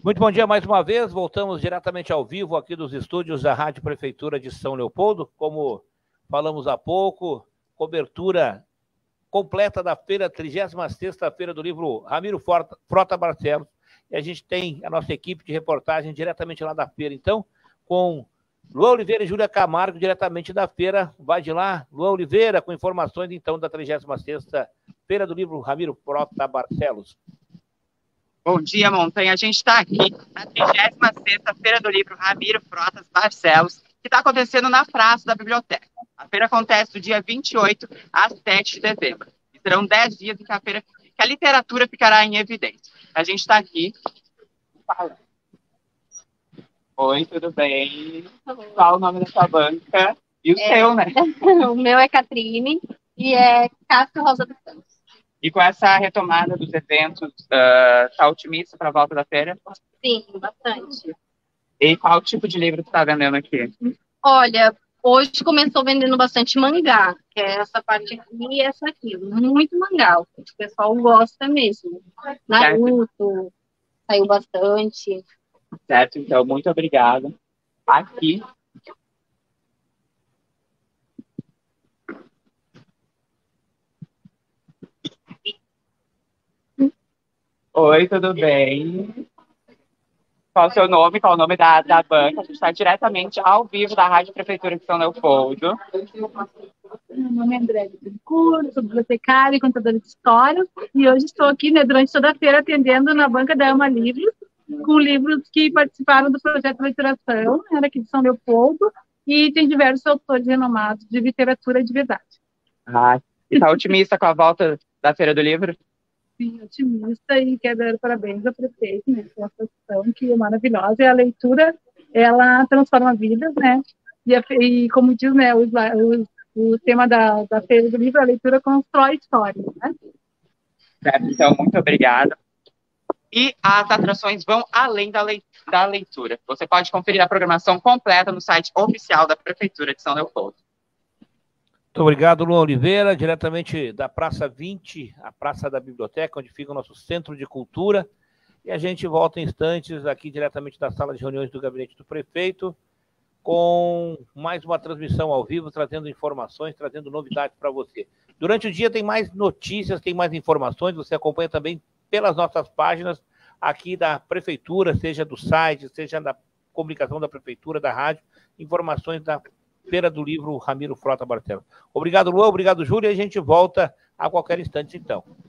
Muito bom dia mais uma vez, voltamos diretamente ao vivo aqui dos estúdios da Rádio Prefeitura de São Leopoldo, como falamos há pouco, cobertura completa da feira, 36ª Feira do Livro Ramiro Frota Barcelos, e a gente tem a nossa equipe de reportagem diretamente lá da feira, então, com Luan Oliveira e Júlia Camargo, diretamente da feira, vai de lá, Luan Oliveira, com informações, então, da 36ª Feira do Livro Ramiro Frota Barcelos. Bom dia, Montanha. A gente está aqui na 36ª Feira do Livro Ramiro Frotas Barcelos, que está acontecendo na Praça da Biblioteca. A feira acontece do dia 28 a 7 de dezembro. E serão 10 dias em que a literatura ficará em evidência. A gente está aqui. Oi, tudo bem? Qual o nome da sua banca? E o seu, né? O meu é Catrine e é Cássio Rosa dos Santos. E com essa retomada dos eventos, tá otimista para a volta da feira? Sim, bastante. E qual tipo de livro tu tá vendendo aqui? Olha, hoje começou vendendo bastante mangá, que é essa parte aqui e essa aqui. Muito mangá, o pessoal gosta mesmo. Naruto, saiu bastante. Certo, então, muito obrigado. Aqui. Oi, tudo bem? Qual o seu nome? Qual o nome da banca? A gente está diretamente ao vivo da Rádio Prefeitura de São Leopoldo. Meu nome é André Bittencourt, sou bibliotecária e contadora de histórias, e hoje estou aqui, né, durante toda a feira atendendo na banca da Ama Livros, com livros que participaram do projeto de literação, era aqui de São Leopoldo, e tem diversos autores renomados de literatura de verdade. Ah, e está otimista com a volta da Feira do Livro? Sim, otimista, e quero dar parabéns ao prefeito nessa ação que é maravilhosa, e a leitura, ela transforma vidas, né, e como diz, né, o tema da Feira do Livro, a leitura constrói histórias, né? Certo, então, muito obrigado. E as atrações vão além da leitura. Você pode conferir a programação completa no site oficial da Prefeitura de São Leopoldo. Muito obrigado, Luan Oliveira, diretamente da Praça 20, a Praça da Biblioteca, onde fica o nosso Centro de Cultura. E a gente volta em instantes aqui diretamente da sala de reuniões do Gabinete do Prefeito, com mais uma transmissão ao vivo, trazendo informações, trazendo novidades para você. Durante o dia tem mais notícias, tem mais informações, você acompanha também pelas nossas páginas aqui da Prefeitura, seja do site, seja da comunicação da Prefeitura, da rádio, informações da Feira do Livro Ramiro Frota Barcelos. Obrigado, Luan, obrigado, Júlia, e a gente volta a qualquer instante, então.